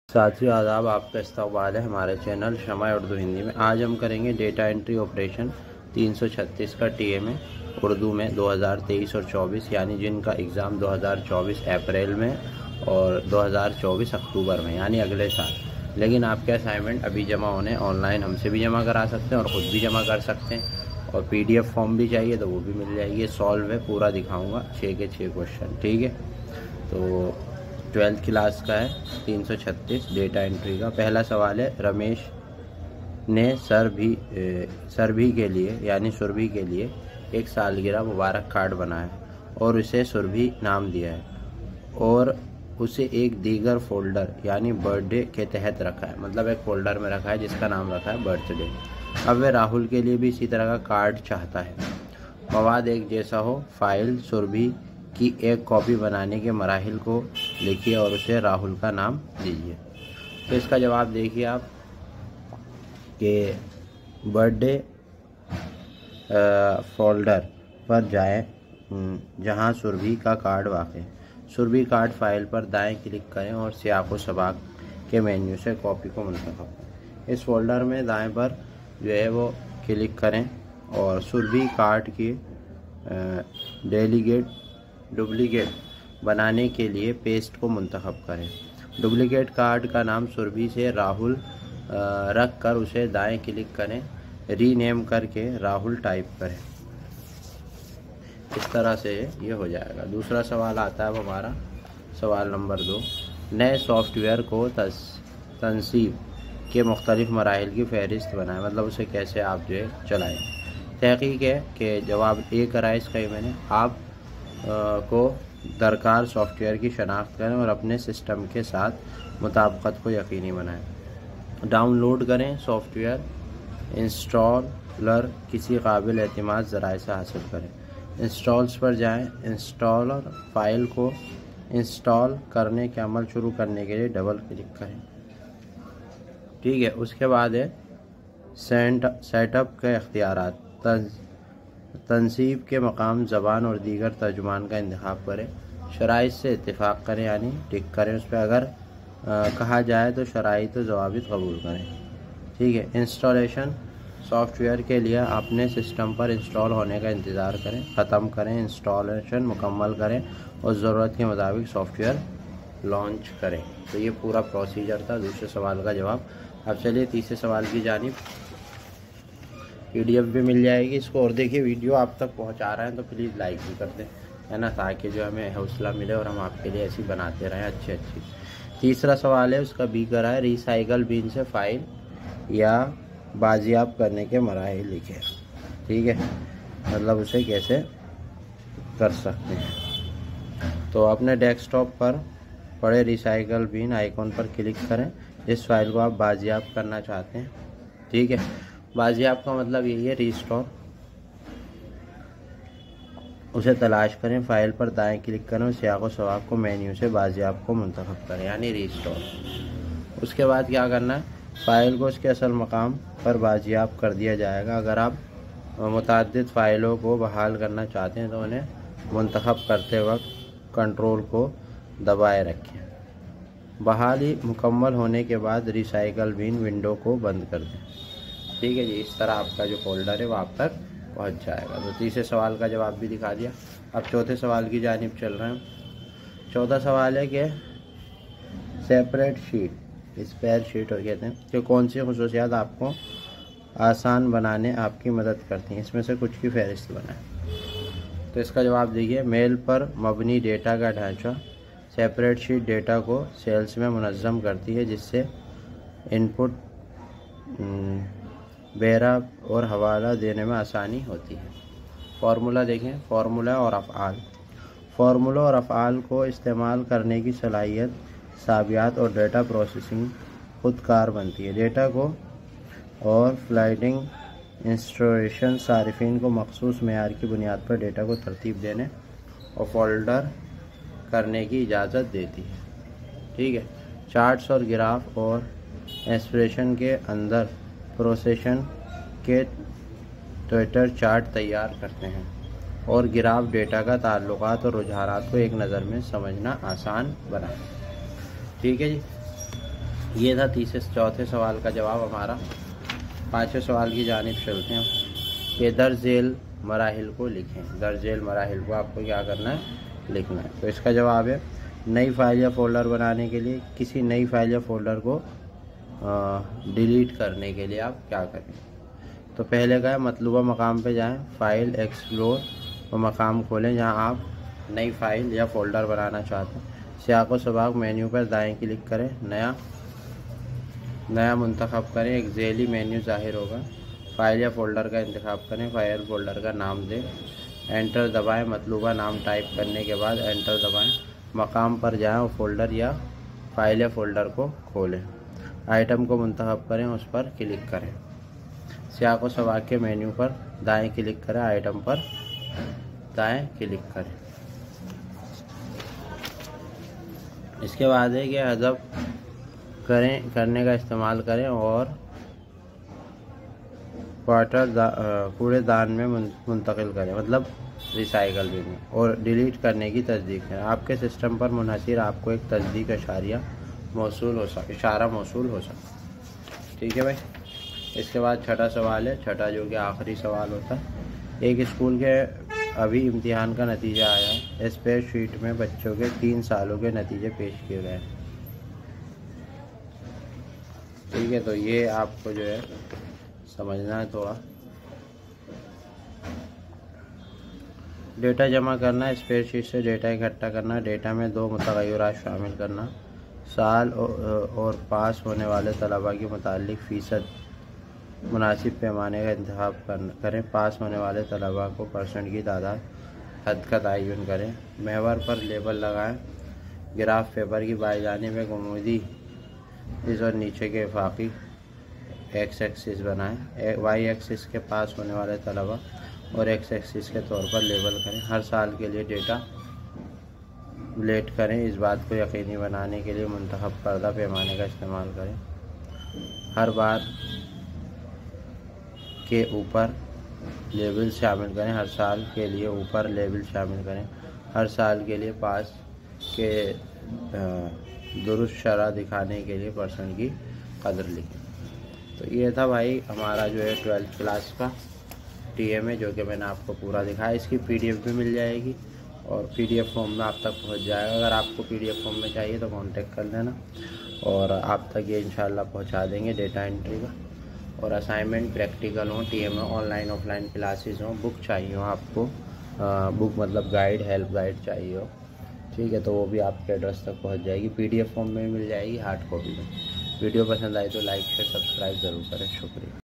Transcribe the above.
साथियों आदाब, आपका इस्तकबाल है हमारे चैनल शमा उर्दू हिंदी में। आज हम करेंगे डेटा एंट्री ऑपरेशन 336 का टीएमए उर्दू में 2023 और 24, यानी जिनका एग्ज़ाम 2024 अप्रैल में और 2024 अक्टूबर में, यानी अगले साल। लेकिन आपके असाइनमेंट अभी जमा होने, ऑनलाइन हमसे भी जमा करा सकते हैं और ख़ुद भी जमा कर सकते हैं, और PDF फॉर्म भी चाहिए तो वो भी मिल जाएगी। सॉल्व है, पूरा दिखाऊँगा, 6 के 6 क्वेश्चन। ठीक है, तो 12th क्लास का है 336 डेटा एंट्री का। पहला सवाल है, रमेश ने सरभी के लिए यानी सुरभि के लिए एक सालगिरह मुबारक कार्ड बनाया और उसे सुरभि नाम दिया है, और उसे एक दीगर फोल्डर यानी बर्थडे के तहत रखा है। मतलब एक फोल्डर में रखा है जिसका नाम रखा है बर्थडे। अब वह राहुल के लिए भी इसी तरह का कार्ड चाहता है। मवाद एक जैसा हो, फाइल सुरभि की एक कॉपी बनाने के मराहिल को लिखिए और उसे राहुल का नाम दीजिए। तो इसका जवाब देखिए आप कि बर्थडे फोल्डर पर जाएं जहां सुरभि का कार्ड वाक़ है। सुरभि कार्ड फाइल पर दाएं क्लिक करें और सियाक़ व सबाक़ के मेन्यू से कॉपी को मुंतखब करें। इस फोल्डर में दाएं पर जो है वो क्लिक करें और सुरभि कार्ड की डुप्लीकेट बनाने के लिए पेस्ट को मुंतखब करें। डुप्लीकेट कार्ड का नाम सुरभि से राहुल रख कर उसे दाएं क्लिक करें, रीनेम करके राहुल टाइप करें। इस तरह से ये हो जाएगा। दूसरा सवाल आता है अब हमारा, सवाल नंबर 2। नए सॉफ्टवेयर को तनसीब के मुख्तलिफ मराहिल की फहरिस्त बनाएं। मतलब उसे कैसे आप जो है चलाएँ। तहकीक है कि जवाब ए करा इसका ही मैंने। आप को दरकार सॉफ्टवेयर की शनाख्त करें और अपने सिस्टम के साथ मुताबिकत को यकीनी बनाएं। डाउनलोड करें सॉफ्टवेयर इंस्टॉलर किसी काबिल एतमाद ज़राए से हासिल करें। इंस्टॉल्स पर जाएं, इंस्टॉलर फाइल को इंस्टॉल करने के अमल शुरू करने के लिए डबल क्लिक करें। ठीक है, उसके बाद है सेटअप के इख्तियारात। तनसीब के मकाम, ज़बान और दीगर तर्जुमान का इंतखाब करें। शराइत से इत्तिफाक करें यानी टिक करें उस पर। अगर कहा जाए तो शराइत व ज़वाबित कबूल करें। ठीक है, इंस्टॉलेशन सॉफ्टवेयर के लिए अपने सिस्टम पर इंस्टॉल होने का इंतज़ार करें, ख़त्म करें, इंस्टॉलेशन मुकम्मल करें और ज़रूरत के मुताबिक सॉफ्टवेयर लॉन्च करें। तो ये पूरा प्रोसीजर था दूसरे सवाल का जवाब। अब चलिए तीसरे सवाल की जानिब। PDF भी मिल जाएगी इसको। और देखिए, वीडियो आप तक पहुंचा रहे हैं तो प्लीज़ लाइक भी कर दें, है ना, ताकि जो हमें हौसला मिले और हम आपके लिए ऐसी बनाते रहें अच्छी। तीसरा सवाल है, उसका बी करा है, रिसाइकल बिन से फ़ाइल या बाजियाब करने के मराहिल लिखे। ठीक है, मतलब उसे कैसे कर सकते हैं। तो अपने डेस्कटॉप पर पड़े रिसाइकल बिन आइकॉन पर क्लिक करें जिस फाइल को आप बाजियाब करना चाहते हैं। ठीक है, बाजियाब का मतलब यही है रीस्टोर। उसे तलाश करें, फाइल पर दाएं क्लिक करें और सियाक़ व सबाक़ को मेन्यू से बाजियाब को मुंतखब करें यानी रीस्टोर। उसके बाद क्या करना है, फ़ाइल को उसके असल मकाम पर बाजियाब कर दिया जाएगा। अगर आप मुतअद्दिद फ़ाइलों को बहाल करना चाहते हैं तो उन्हें मुंतखब करते वक्त कंट्रोल को दबाए रखें। बहाली मुकम्मल होने के बाद रिसाइकल बिन विंडो को बंद कर दें। ठीक है जी, इस तरह आपका जो फोल्डर है वो आप तक पहुंच जाएगा। तो तीसरे सवाल का जवाब भी दिखा दिया। अब चौथे सवाल की जानिब चल रहे हैं। चौथा सवाल है कि सेपरेट शीट, स्पेयर शीट और कहते हैं कि कौन सी खुसूसियात आपको आसान बनाने आपकी मदद करती हैं। इसमें से कुछ की फहरिस्त बनाएं। तो इसका जवाब देखिए, मेल पर मबनी डेटा का ढांचा। सेपरेट शीट डेटा को सेल्स में मुनज़्ज़म करती है जिससे इनपुट बेरा और हवाला देने में आसानी होती है। फार्मूला देखें, फार्मूला और अफ़आल। फार्मूला और अफ़आल को इस्तेमाल करने की सलाहियत साबियात और डेटा प्रोसेसिंग खुदकार बनती है। डेटा को और फ्लाइटिंग इंस्ट्रक्शन सारिफिन को मखसूस मेयार की बुनियाद पर डेटा को तरतीब देने और फोल्डर करने की इजाज़त देती है। ठीक है, चार्ट्स और ग्राफ और एक्सप्रेशन के अंदर प्रोसेशन के ट्विटर चार्ट तैयार करते हैं और ग्राफ डेटा का ताल्लुकात और रुझानात को एक नज़र में समझना आसान बनाए। ठीक है जी। ये था तीसरे चौथे सवाल का जवाब हमारा। पाँचवें सवाल की जानिब चलते हैं कि दर्ज झेल मराहिल को लिखें। दर्ज झेल मराहिल को आपको क्या करना है, लिखना है। तो इसका जवाब है नई फाइल या फोल्डर बनाने के लिए, किसी नई फाइल या फोल्डर को डिलीट करने के लिए आप क्या करें। तो पहले का है मतलूबा मकाम पे जाएं, फाइल एक्सप्लोर और मकाम खोलें जहां आप नई फाइल या फोल्डर बनाना चाहते हैं। सियाक़ व सबाक़ मेन्यू पर दाएं क्लिक करें, नया मुंतखब करें, एक झेली मेन्यू ज़ाहिर होगा। फाइल या फोल्डर का इंतखाब करें, फाइल फोल्डर का नाम दें, एंटर दबाएं। मतलूबा नाम टाइप करने के बाद एंटर दबाएं। मकाम पर जाएं और फोल्डर या फाइल या फोल्डर को खोलें। आइटम को मुंतखब करें, उस पर क्लिक करें। सियाक़ व सबाक़ के मेन्यू पर दाएं क्लिक करें, आइटम पर दाएं क्लिक करें। इसके बाद है कि हज़फ करने का इस्तेमाल करें और कूड़ेदान में मुंतकिल करें, मतलब रिसाइकल बिन में, और डिलीट करने की तस्दीक करें। आपके सिस्टम पर मुनहसिर आपको एक तस्दीक इशारा मौसूल हो सकता। ठीक है भाई। इसके बाद छठा सवाल है, छठा जो कि आखिरी सवाल होता है। एक स्कूल के अभी इम्तिहान का नतीजा आया है। स्प्रेडशीट में बच्चों के 3 सालों के नतीजे पेश किए गए हैं। ठीक है, तो ये आपको जो है समझना है थोड़ा। डेटा जमा करना, स्प्रेडशीट से डेटा इकट्ठा करना, डेटा में 2 मुतग़य्यरात शामिल करना, साल और पास होने वाले तलबा के मुतालिक फ़ीसद मुनासिब पैमाने का इंतखाब करें। पास होने वाले तलबा को परसेंट की तादाद हद का तयन करें। महवर पर लेबल लगाएं। ग्राफ पेपर की बाएं जानिब में गुमूदी इस और नीचे के इफाकी एक्स एक्सिस बनाएं। वाई एक्सिस के पास होने वाले तलबा और एक्स एक्सिस के तौर पर लेबल करें। हर साल के लिए डेटा लेट करें। इस बात को यकीनी बनाने के लिए मुंतखब करदा पैमाने का इस्तेमाल करें। हर बार के ऊपर लेबल शामिल करें। हर साल के लिए ऊपर लेबल शामिल करें। हर साल के लिए पास के दुरुस्त शरह दिखाने के लिए परसेंट की कदर लिखें। तो ये था भाई हमारा जो है 12th क्लास का TMA, जो कि मैंने आपको पूरा दिखाया। इसकी PDF भी मिल जाएगी और PDF फॉर्म में आप तक पहुंच जाएगा। अगर आपको PDF फॉर्म में चाहिए तो कांटेक्ट कर लेना और आप तक ये इंशाल्लाह पहुंचा देंगे डेटा एंट्री का। और असाइनमेंट, प्रैक्टिकल हो, TMA ऑनलाइन ऑफलाइन क्लासेस हो, बुक चाहिए हो आपको, बुक मतलब गाइड, हेल्प गाइड चाहिए हो, ठीक है, तो वो भी आपके एड्रेस तक पहुंच जाएगी। PDF फॉर्म में भी मिल जाएगी, हार्ड कॉपी में। वीडियो पसंद आए तो लाइक शेयर सब्सक्राइब ज़रूर करें। शुक्रिया।